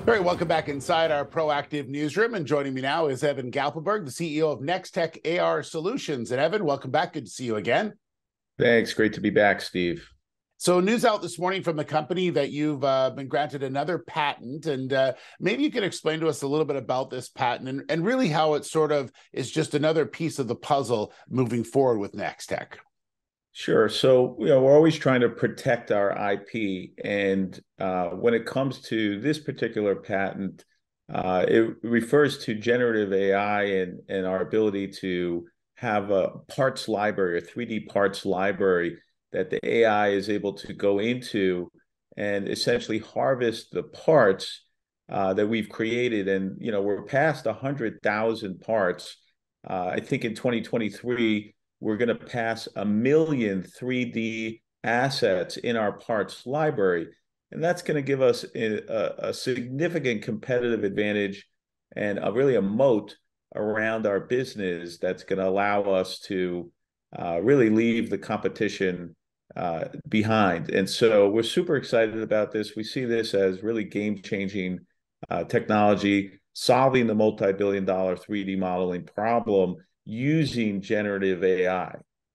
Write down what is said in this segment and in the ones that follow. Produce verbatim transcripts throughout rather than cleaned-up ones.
All right, welcome back inside our Proactive newsroom. And joining me now is Evan Gappelberg, the C E O of NexTech A R Solutions. And Evan, welcome back. Good to see you again. Thanks. Great to be back, Steve. So news out this morning from the company that you've uh, been granted another patent. And uh, maybe you can explain to us a little bit about this patent and, and really how it sort of is just another piece of the puzzle moving forward with NexTech. Sure. So, you know, we're always trying to protect our I P. And uh, when it comes to this particular patent, uh, it refers to generative A I and, and our ability to have a parts library, a three D parts library that the A I is able to go into and essentially harvest the parts uh, that we've created. And, you know, we're past one hundred thousand parts. Uh, I think in twenty twenty-three, we're going to pass a million three D assets in our parts library. And that's going to give us a, a significant competitive advantage and a, really a moat around our business that's going to allow us to uh, really leave the competition uh, behind. And so we're super excited about this. We see this as really game-changing uh, technology, solving the multi-billion dollar three D modeling problem using generative A I.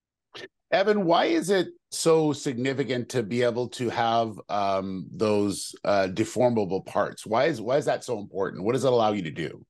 Evan, why is it so significant to be able to have um, those uh, deformable parts? Why is why is that so important? What does it allow you to do?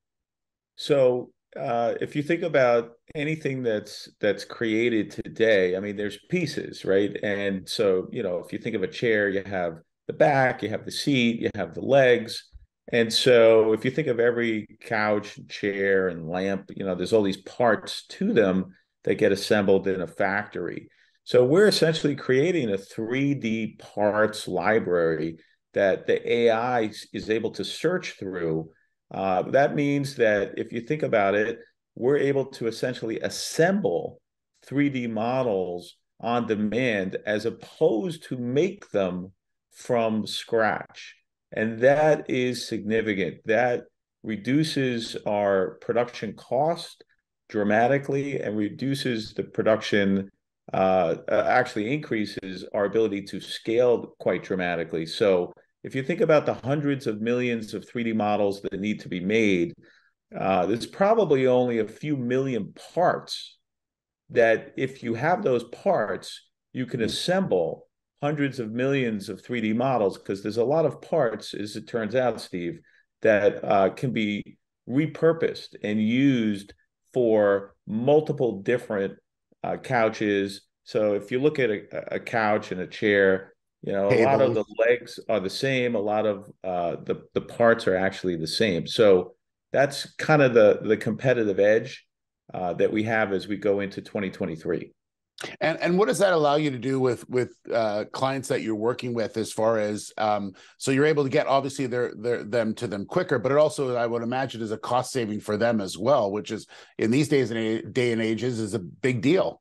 So uh, if you think about anything that's that's created today, I mean, there's pieces, right? And so, you know, if you think of a chair, you have the back, you have the seat, you have the legs. And so if you think of every couch, chair, and lamp, you know, there's all these parts to them that get assembled in a factory. So we're essentially creating a three D parts library that the A I is able to search through. Uh, that means that if you think about it, we're able to essentially assemble three D models on demand as opposed to make them from scratch. And that is significant. That reduces our production cost dramatically and reduces the production, uh, actually increases our ability to scale quite dramatically. So if you think about the hundreds of millions of three D models that need to be made, uh, there's probably only a few million parts that if you have those parts, you can assemble hundreds of millions of three D models, because there's a lot of parts, as it turns out, Steve, that uh, can be repurposed and used for multiple different uh, couches. So if you look at a, a couch and a chair, you know, a Tables. lot of the legs are the same. A lot of uh, the, the parts are actually the same. So that's kind of the, the competitive edge uh, that we have as we go into twenty twenty-three. And and what does that allow you to do with with uh, clients that you're working with, as far as um, so you're able to get obviously their their them to them quicker, but it also, I would imagine, is a cost saving for them as well, which is in these days and day and ages is a big deal.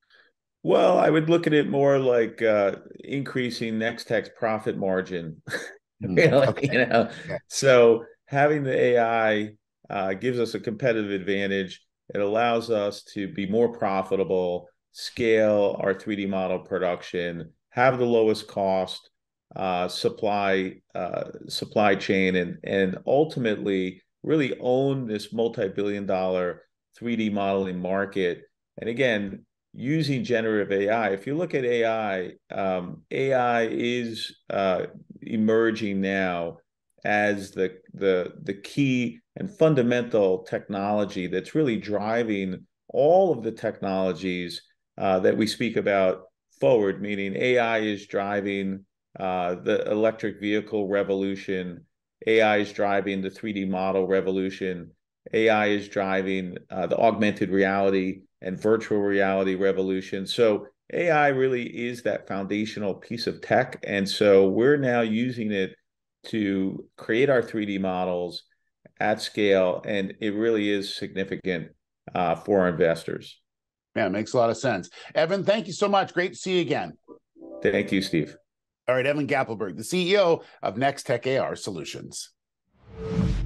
Well, I would look at it more like uh, increasing NexTech's profit margin. Really, Okay. you know. Okay. So having the A I uh, gives us a competitive advantage. It allows us to be more profitable, scale our three D model production, have the lowest cost uh, supply uh, supply chain, and and ultimately really own this multi-billion dollar three D modeling market. And again, using generative A I. If you look at A I, um, A I is uh, emerging now as the the the key and fundamental technology that's really driving all of the technologies Uh, that we speak about forward, meaning A I is driving uh, the electric vehicle revolution. A I is driving the three D model revolution. A I is driving uh, the augmented reality and virtual reality revolution. So A I really is that foundational piece of tech. And so we're now using it to create our three D models at scale. And it really is significant uh, for our investors. Yeah, it makes a lot of sense. Evan, thank you so much. Great to see you again. Thank you, Steve. All right, Evan Gappelberg, the C E O of NexTech A R Solutions.